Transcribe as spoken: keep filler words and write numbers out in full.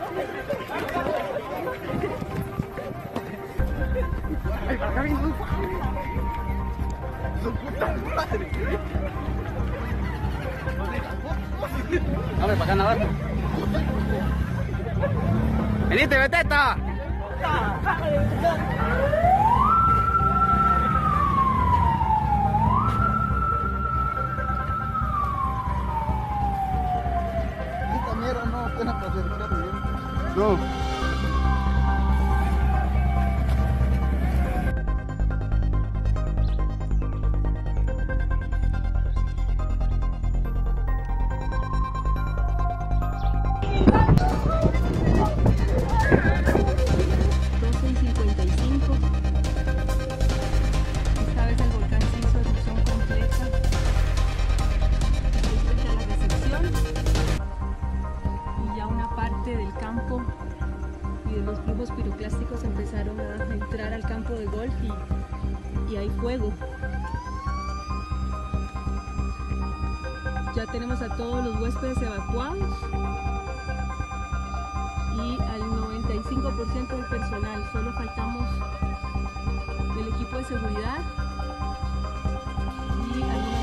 Ay, para acá viene. Su puta madre. Dame para acá, Navarro. Venite, Beteta. Esta mierda no apenas para acercar bien. No. doce y cincuenta y cinco. Esta vez el volcán se hizo erupción completa. Estoy frente a la recepción y ya una parte del campo y de los flujos piroclásticos empezaron a entrar al campo de golf y, y hay fuego. Ya tenemos a todos los huéspedes evacuados y al noventa y cinco por ciento del personal. Solo faltamos el equipo de seguridad y algunos